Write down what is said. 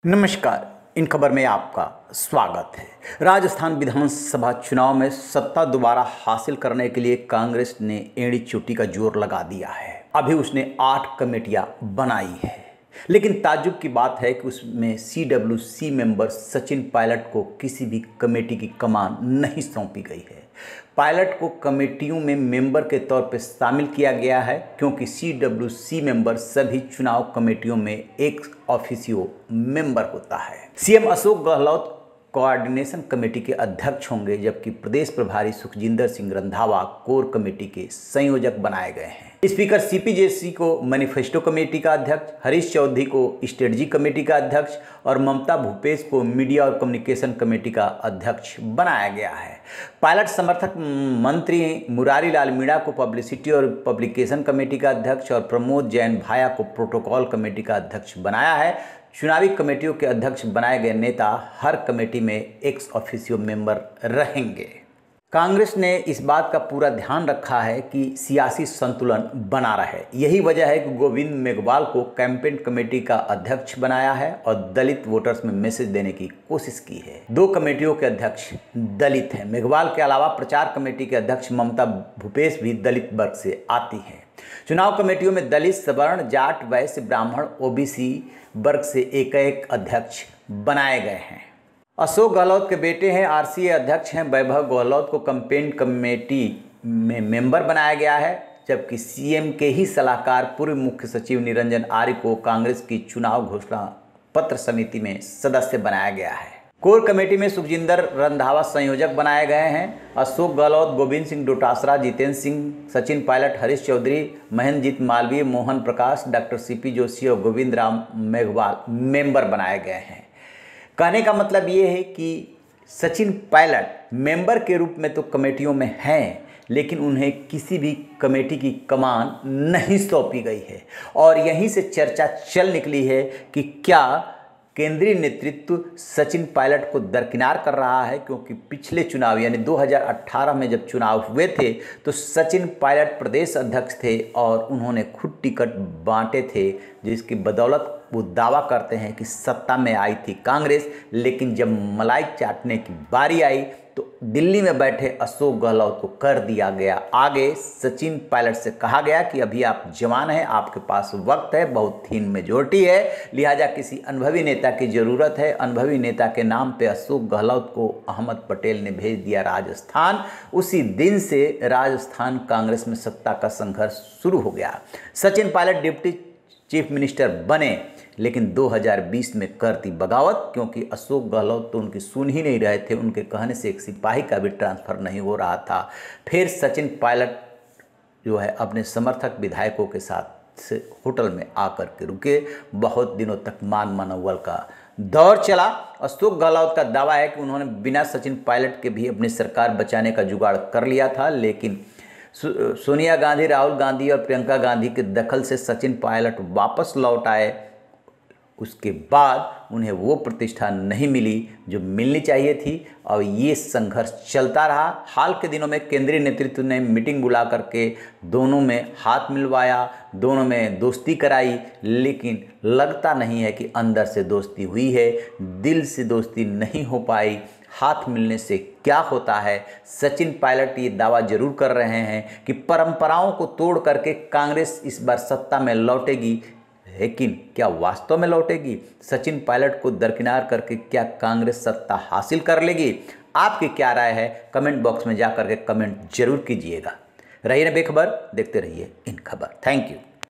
नमस्कार। इन खबर में आपका स्वागत है। राजस्थान विधानसभा चुनाव में सत्ता दोबारा हासिल करने के लिए कांग्रेस ने एड़ी चोटी का जोर लगा दिया है। अभी उसने 8 कमेटियां बनाई है, लेकिन ताज्जुब की बात है कि उसमें CWC मेंबर सचिन पायलट को किसी भी कमेटी की कमान नहीं सौंपी गई है। पायलट को कमेटियों में मेंबर के तौर पर शामिल किया गया है, क्योंकि CWC मेंबर सभी चुनाव कमेटियों में एक ऑफिसियो मेंबर होता है। CM Ashok Gehlot coordination committee के अध्यक्ष होंगे, जबकि प्रदेश प्रभारी सुखजिंदर सिंह रंधावा कोर कमेटी के संयोजक बनाए गए हैं। स्पीकर CP जोशी को मैनिफेस्टो कमेटी का अध्यक्ष, हरीश चौधरी को स्ट्रेटजी कमेटी का अध्यक्ष और ममता भूपेश को मीडिया और कम्युनिकेशन कमेटी का अध्यक्ष बनाया गया है। पायलट समर्थक मंत्री मुरारी लाल मीणा को पब्लिसिटी और पब्लिकेशन कमेटी का अध्यक्ष और प्रमोद जैन भाया को प्रोटोकॉल कमेटी का अध्यक्ष बनाया है। चुनावी कमेटियों के अध्यक्ष बनाए गए नेता हर कमेटी में एक्स ऑफिशियो मेंबर रहेंगे। कांग्रेस ने इस बात का पूरा ध्यान रखा है कि सियासी संतुलन बना रहे। यही वजह है कि गोविंद मेघवाल को कैंपेन कमेटी का अध्यक्ष बनाया है और दलित वोटर्स में मैसेज देने की कोशिश की है। 2 कमेटियों के अध्यक्ष दलित हैं। मेघवाल के अलावा प्रचार कमेटी के अध्यक्ष ममता भूपेश भी दलित वर्ग से आती हैं। चुनाव कमेटियों में दलित, सवर्ण, जाट, वैश्य, ब्राह्मण, OBC वर्ग से एक अध्यक्ष बनाए गए हैं। अशोक गहलोत के बेटे हैं, RCA अध्यक्ष हैं। वैभव गहलोत को कैंपेन कमेटी में मेंबर बनाया गया है, जबकि CM के ही सलाहकार पूर्व मुख्य सचिव निरंजन आर्य को कांग्रेस की चुनाव घोषणा पत्र समिति में सदस्य बनाया गया है। कोर कमेटी में सुखजिंदर रंधावा संयोजक बनाए गए हैं। अशोक गहलोत, गोविंद सिंह डोटासरा, जितेंद्र सिंह, सचिन पायलट, हरीश चौधरी, महेंद्रजीत मालवीय, मोहन प्रकाश, डॉक्टर CP जोशी और गोविंद राम मेघवाल मेंबर बनाए गए हैं। कहने का मतलब ये है कि सचिन पायलट मेंबर के रूप में तो कमेटियों में हैं, लेकिन उन्हें किसी भी कमेटी की कमान नहीं सौंपी गई है। और यहीं से चर्चा चल निकली है कि क्या केंद्रीय नेतृत्व सचिन पायलट को दरकिनार कर रहा है, क्योंकि पिछले चुनाव यानी 2018 में जब चुनाव हुए थे तो सचिन पायलट प्रदेश अध्यक्ष थे और उन्होंने खुद टिकट बांटे थे, जिसकी बदौलत वो दावा करते हैं कि सत्ता में आई थी कांग्रेस। लेकिन जब मलाई चाटने की बारी आई तो दिल्ली में बैठे अशोक गहलोत को कर दिया गया आगे। सचिन पायलट से कहा गया कि अभी आप जवान हैं, आपके पास वक्त है, बहुत थीन मेजोरिटी है, लिहाजा किसी अनुभवी नेता की ज़रूरत है। अनुभवी नेता के नाम पे अशोक गहलोत को अहमद पटेल ने भेज दिया राजस्थान। उसी दिन से राजस्थान कांग्रेस में सत्ता का संघर्ष शुरू हो गया। Sachin Pilot deputy chief minister बने, लेकिन 2020 में कर दी बगावत, क्योंकि अशोक गहलोत तो उनकी सुन ही नहीं रहे थे। उनके कहने से एक सिपाही का भी ट्रांसफ़र नहीं हो रहा था। फिर सचिन पायलट जो है अपने समर्थक विधायकों के साथ से होटल में आकर के रुके। बहुत दिनों तक मान मनोवल का दौर चला। अशोक गहलोत का दावा है कि उन्होंने बिना सचिन पायलट के भी अपनी सरकार बचाने का जुगाड़ कर लिया था, लेकिन सोनिया गांधी, राहुल गांधी और प्रियंका गांधी के दखल से सचिन पायलट वापस लौट आए। उसके बाद उन्हें वो प्रतिष्ठा नहीं मिली जो मिलनी चाहिए थी और ये संघर्ष चलता रहा। हाल के दिनों में केंद्रीय नेतृत्व ने मीटिंग बुला करके दोनों में हाथ मिलवाया, दोनों में दोस्ती कराई, लेकिन लगता नहीं है कि अंदर से दोस्ती हुई है। दिल से दोस्ती नहीं हो पाई। हाथ मिलने से क्या होता है? सचिन पायलट ये दावा जरूर कर रहे हैं कि परंपराओं को तोड़ करके कांग्रेस इस बार सत्ता में लौटेगी, लेकिन क्या वास्तव में लौटेगी? सचिन पायलट को दरकिनार करके क्या कांग्रेस सत्ता हासिल कर लेगी? आपकी क्या राय है? कमेंट बॉक्स में जा करके कमेंट जरूर कीजिएगा। रहिए बेखबर, देखते रहिए इन खबर। Thank you.